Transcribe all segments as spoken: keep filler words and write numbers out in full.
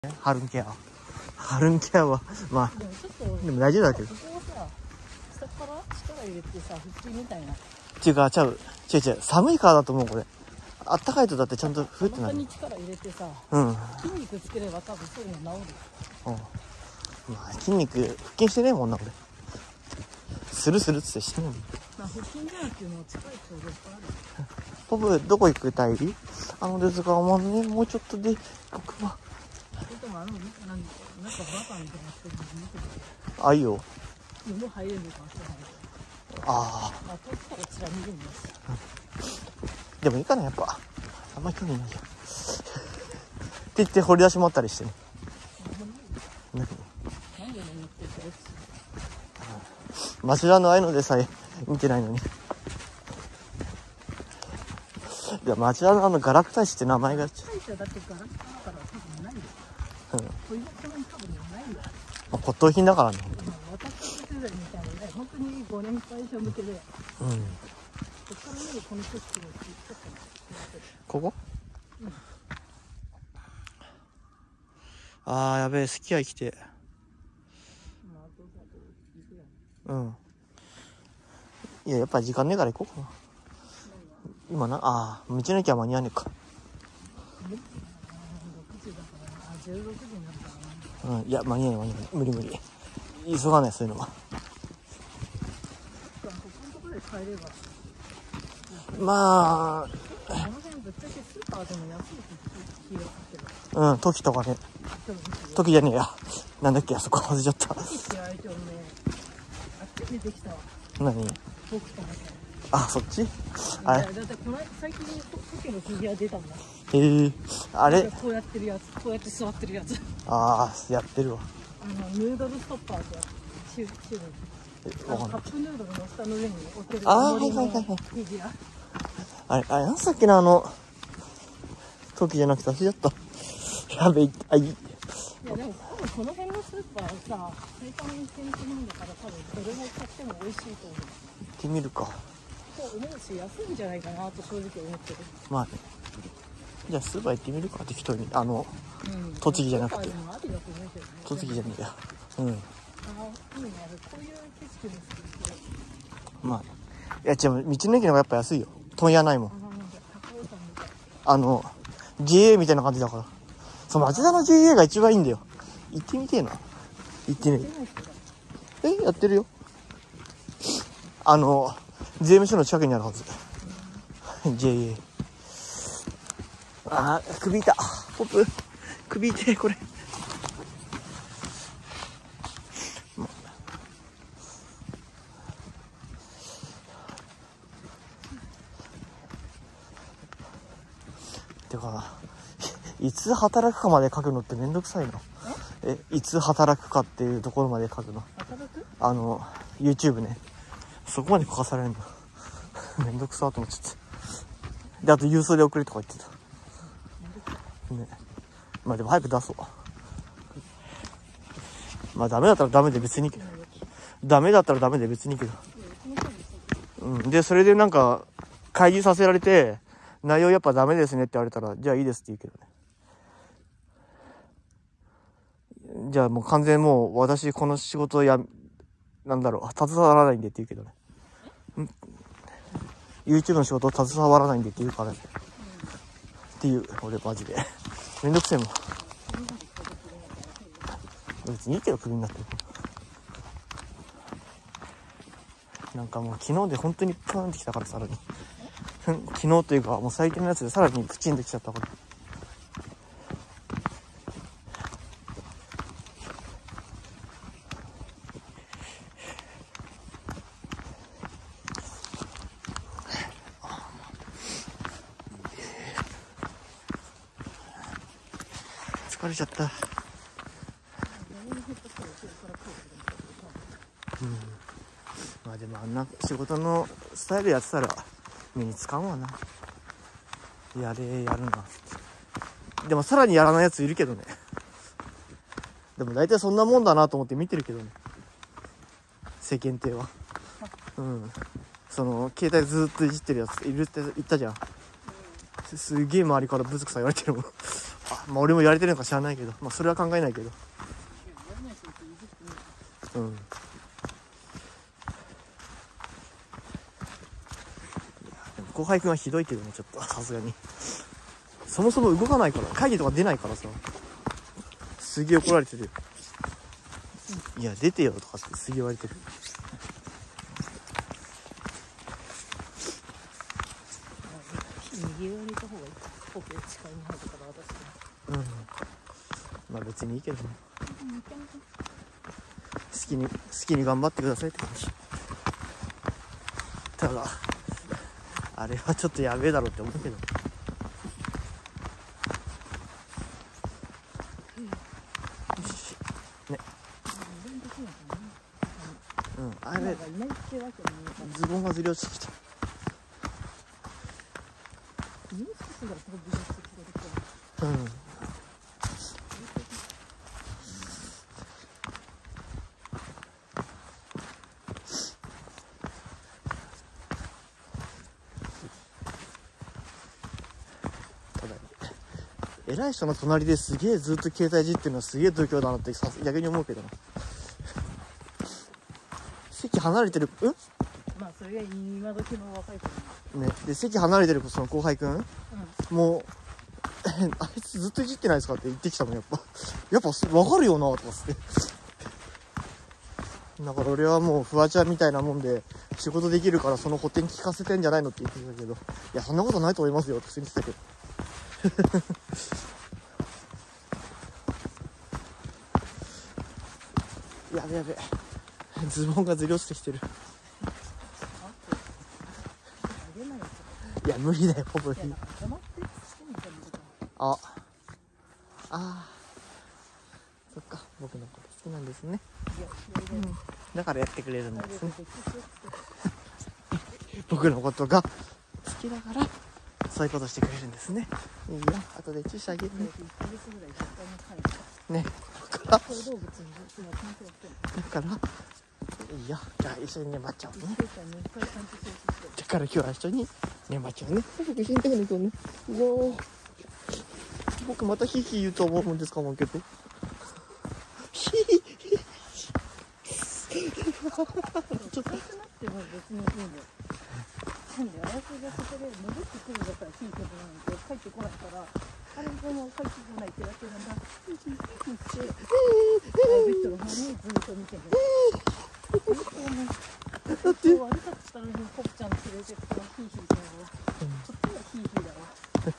ハルンケアハルンケアはまあでもちょっとでも大丈夫だけど、ここはさ下から力入れてさ腹筋みたいなっていうかちゃう違う違う寒いからだと思う。これあったかいとだってちゃんとふってなる。お腹に力入れてさ、うん、筋肉つければ多分そういうの治る。うん、まあ筋肉腹筋してねえもんな俺。するするっつってしてねえもん。まあ腹筋じゃなくても近い人いっぱいある。ポブどこ行くたいり？あのですがもうねもうちょっとで僕はでもあのなんかバカみたいな人見てる。あいよ。もう入れるかああ。あ遠くからちら見るんです。でもいいかなやっぱあんまり興味ないじゃん。って言って掘り出しもあったりしてね。何？なんで眠ってるかです。町田のああいうのでさえ見てないのに。いや町田のあのガラクタ石って名前が。大社だってガラクタだから多分ないよ。うん。こういう人に多分ないよ。まあ骨董品だからね。私たち世代みたいなね本当にご年配者向けで。うん。こっから見るこの景色のちょっと。ここ？うん。あーやべえすき家来て。うん。いややっぱ時間ねえから行こうかな。今なあ道の駅は間に合わねえか。うん、いや間に合わない間に合わない無理無理急がないそういうのは。まあうん時とかね時じゃねえやなんだっけあそこ外れちゃった。何あそっちあれだってこの最近時のフィギュア出たんだ。へえあれこうやってるやつこうやって座ってるやつああやってるわ。あのヌードルストッパーってやつシュシューカップヌードルの下の上に置けるああはいはいはいはいフィギュアあれあれなんさっきのあの時じゃなくて忘れちゃったやべえあいい。いやでも多分この辺のスーパーさ最短に店舗なんだから多分どれも買っても美味しいと思う。行ってみるかと思うし安いんじゃないかなと正直思ってる。まあねじゃあスーパー行ってみるか適当にあの、うん、栃木じゃなくて栃木じゃねえやうんあいいねこういう景色も好き。まあいや違う道の駅の方がやっぱ安いよ問屋ないもん。あの ジェーエー みたいな感じだからその町田の ジェーエー が一番いいんだよ。行ってみてえな。行ってねええやってるよあの税務署の近くにあるはずジェーエー。 あー首痛ポップ首痛いこれ。てかいつ働くかまで書くのってめんどくさいな。えいつ働くかっていうところまで書くのあの YouTube ねそこまで書かされるんだめんどくさーと思っちゃって。であと郵送で送れとか言ってたね。まあでも早く出そう。まあダメだったらダメで別にいいけどダメだったらダメで別にいいけどうんでそれでなんか開示させられて内容やっぱダメですねって言われたらじゃあいいですって言うけどね。じゃあもう完全もう私この仕事やなんだろう携わらないんでって言うけどね。ん YouTube の仕事を携わらないんでって言うからね、うん、っていう俺マジでめんどくせえもん。別にいいけどクビになってるなんかもう昨日で本当にプーンってきたからさらに昨日というかもう最近のやつでさらにプチンときちゃったから疲れちゃった。うんまあでもあんな仕事のスタイルやってたら目につかんわな。やれやるなでもさらにやらないやついるけどね。でも大体そんなもんだなと思って見てるけどね世間体は。うんその携帯ずっといじってるやついるって言ったじゃん。すげえ周りからブツクさ言われてるもんあ、まあ俺も言われてるのか知らないけど、まあそれは考えないけど。うん。後輩くんはひどいけどね、ちょっとさすがに。そもそも動かないから、会議とか出ないからさ、すげえ怒られてるよ。いや出てよとかってすげえ言われてる。 右側にいた方がいい。ポケ近いに入ってから私は。 うん。まあ別にいいけどね。好きに好きに頑張ってくださいって感じ。ただあれはちょっとやべえだろって思うけど。ね。うん、あれズボンがずり落ちてきた。うん。偉い人の隣ですげえずっと携帯いじってるのはすげえ度胸だなってさ逆に思うけどな。席離れてる、うん？ まあそれが今時の若い子ね。で席離れてるその後輩くん、うん、もうあいつずっといじってないですかって言ってきたのやっぱやっぱ分かるよなとかってだから俺はもうフワちゃんみたいなもんで仕事できるからその補填聞かせてんじゃないのって言ってたけど、いやそんなことないと思いますよって普通に言ってたけどやべやべ、ズボンがずり落ちてきてる。いや無理だよ、ほぼ。ああ、そっか、僕のこと好きなんですね。うん、だからやってくれるんですね僕のことが好きだからそういうことしてくれるんですね。いいよ、後で注射あげるね。ね、だからだからいいよ、じゃあ一緒に寝まっちゃおうね。だから今日は一緒に寝まっちゃうね。僕一緒に寝るとね、うわ僕またヒーヒー言うと思うんですかもんけど、ヒーヒーちょっとなっても別にいいんだよ。なんであやつがそこで戻ってくるんだったらヒーヒーなんて帰ってこないから、あれも帰ってこないってだけなんだ。ヒーヒーヒーヒーってベッドの方にずっと見てる。だって悪かったのにポッちゃん連れてったらヒーヒーだよ。そっちはヒーヒーだろ。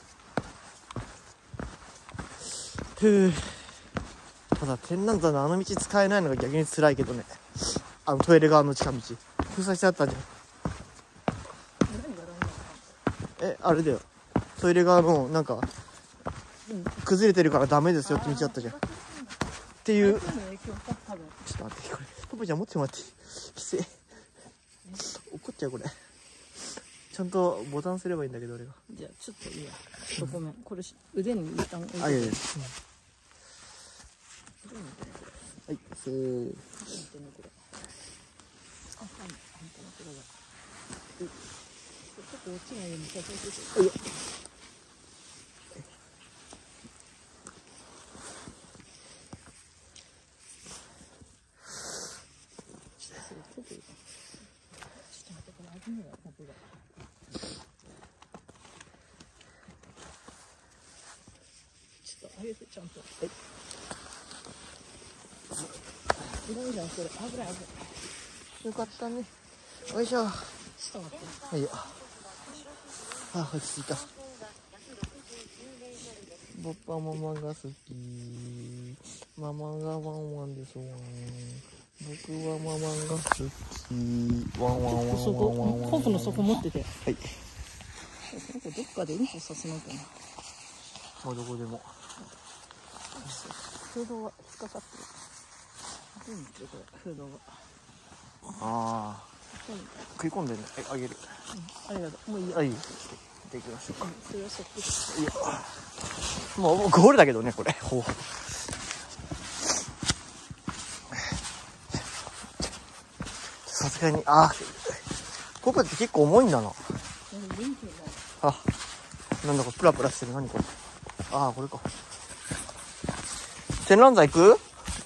ふぅ。ただ天覧山のあの道使えないのが逆に辛いけどね。あのトイレ側の近道封鎖してあったじゃん。え、あれだよ、トイレ側のなんか崩れてるからダメですよって道あったじゃんっていう。ちょっと待って、これポポちゃん持ってもらって、き怒っちゃうこれ。ちゃんとボタンすればいいんだけど俺が。 じゃあちょっといいや、ちょっとごめん、これ腕に一旦置いて。 あ、いやいや、はい、せー。あ、はい、ちょっと落ちないように写真撮って。はいよ。 ちょっと上げてちゃんと。はい。いらんじゃん、これ。危ない危ない。 よかったね。よいしょ。 ちょっと待って。 はいよ。あ、落ち着いた。パパママが好き。ママがワンワンですワン。僕はママが好き。ワンワンワンワンワンワン。 そこ、コープの底持ってて。 はい。 この子どっかでうんこさせないかな。 もうどこでも。 フードは引っかかってる。どう見てるこれ、フードが。 ああ。食い込んでるね。え、あげる。 うん、ありがとう。もういいよ。 あ、いいよ。できましょうか。 それはそっくり。 いや。もう、もうゴールだけどね、これ。ほう。さすがに、ああ。コップって結構重いんだな。あ、なんだかプラプラしてる。何これ。ああ、これか。 千覧山行く？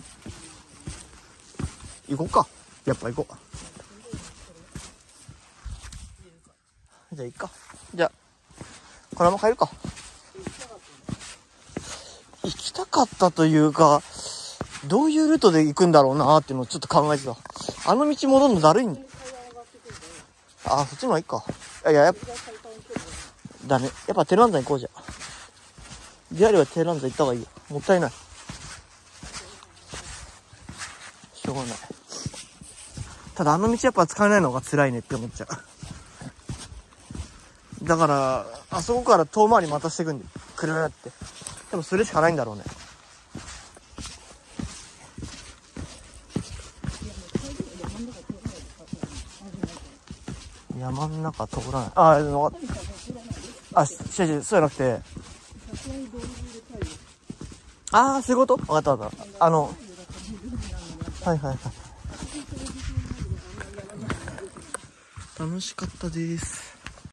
行こうか。やっぱ行こう。じゃあ行くか。じゃあ、このまま帰るか。行きたかったというか、どういうルートで行くんだろうなーっていうのをちょっと考えてた。あの道戻るのだるいんだ。あ、そっちの方がいいか。いやいや、やっぱ、だね。やっぱテランザ行こうじゃ。ジャリはテランザ行った方がいいよ。もったいない。しょうがない。ただあの道やっぱ使えないのが辛いねって思っちゃう。だから、あそこから遠回りまたしてくんで、くるーって。でもそれしかないんだろうね。山の中通らない。ああ、分かった。あ、違う違う、そうじゃなくて。ああ、そういうこと？分かった分かった。あの、はいはいはい。楽しかったです。